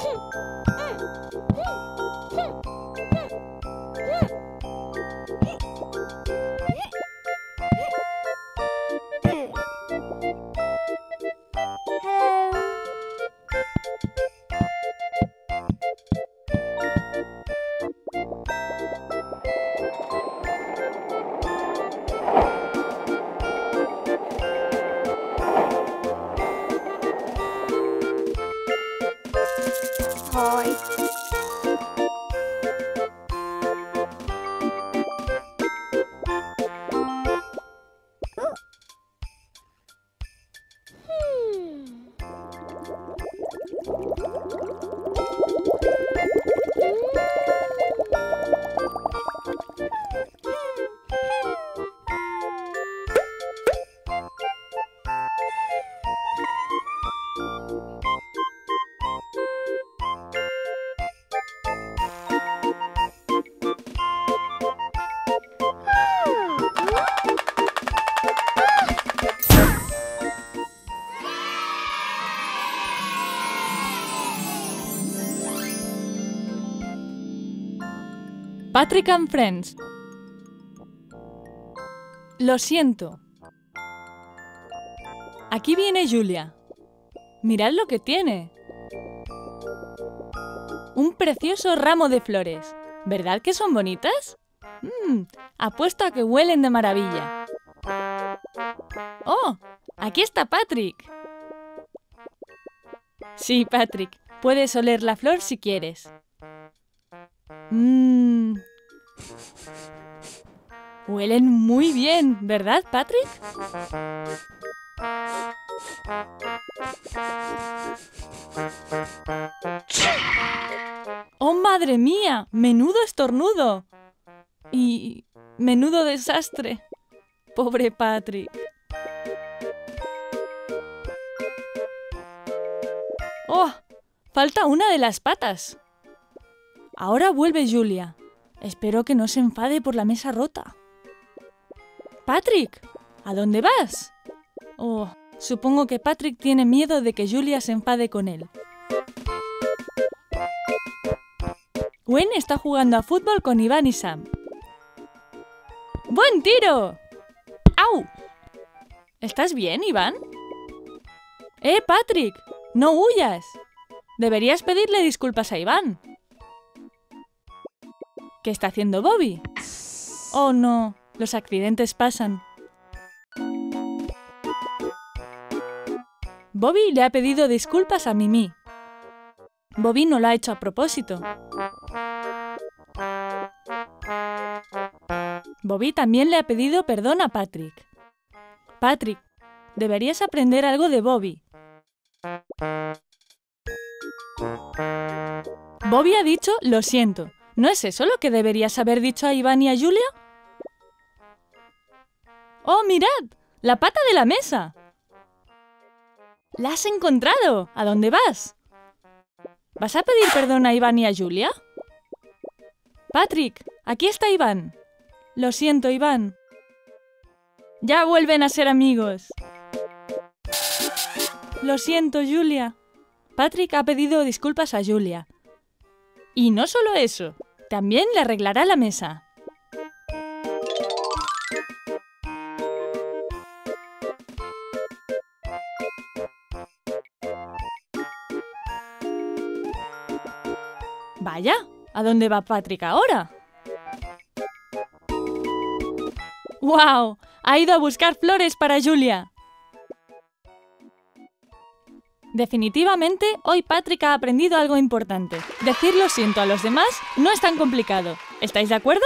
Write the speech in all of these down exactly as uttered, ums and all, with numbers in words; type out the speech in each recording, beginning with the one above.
Thôi. Patrick and Friends. Lo siento. Aquí viene Julia. Mirad lo que tiene. Un precioso ramo de flores. ¿Verdad que son bonitas? Mm, apuesto a que huelen de maravilla. ¡Oh! Aquí está Patrick. Sí, Patrick. Puedes oler la flor si quieres. Mmm. Huelen muy bien, ¿verdad, Patrick? ¡Oh, madre mía! ¡Menudo estornudo! Y menudo desastre. Pobre Patrick. ¡Oh! Falta una de las patas. Ahora vuelve Julia. Espero que no se enfade por la mesa rota. ¡Patrick! ¿A dónde vas? Oh, supongo que Patrick tiene miedo de que Julia se enfade con él. Gwen está jugando a fútbol con Iván y Sam. ¡Buen tiro! ¡Au! ¿Estás bien, Iván? ¡Eh, Patrick! ¡No huyas! Deberías pedirle disculpas a Iván. ¿Qué está haciendo Bobby? Oh, no. Los accidentes pasan. Bobby le ha pedido disculpas a Mimi. Bobby no lo ha hecho a propósito. Bobby también le ha pedido perdón a Patrick. Patrick, deberías aprender algo de Bobby. Bobby ha dicho lo siento. ¿No es eso lo que deberías haber dicho a Iván y a Julia? ¡Oh, mirad! ¡La pata de la mesa! ¡La has encontrado! ¿A dónde vas? ¿Vas a pedir perdón a Iván y a Julia? Patrick, aquí está Iván. Lo siento, Iván. Ya vuelven a ser amigos. Lo siento, Julia. Patrick ha pedido disculpas a Julia. Y no solo eso, también le arreglará la mesa. Vaya, ¿a dónde va Patrick ahora? ¡Guau! Ha ido a buscar flores para Julia. Definitivamente, hoy Patrick ha aprendido algo importante. Decir lo siento a los demás no es tan complicado. ¿Estáis de acuerdo?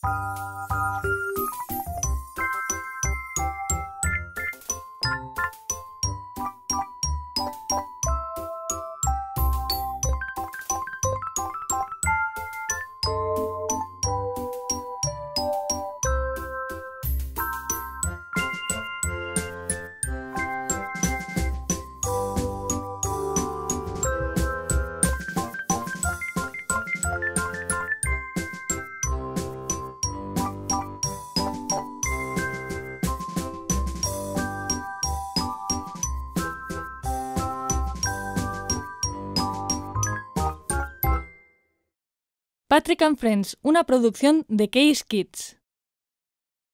Patrick and Friends, una producción de Case Kids.